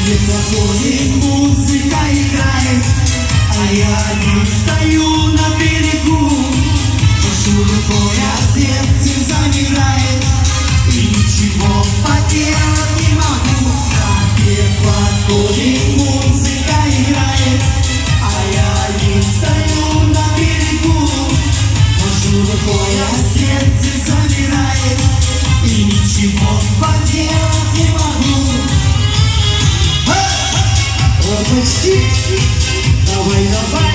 подходит, музыка играет, а я один стою на берегу. Машу рукой, а сердце замирает, и ничего поделать не могу. Рассвет подходит, музыка играет, а я один стою на берегу. Машу рукой, а сердце замирает, и ничего поделать не могу. Почти, давай, давай.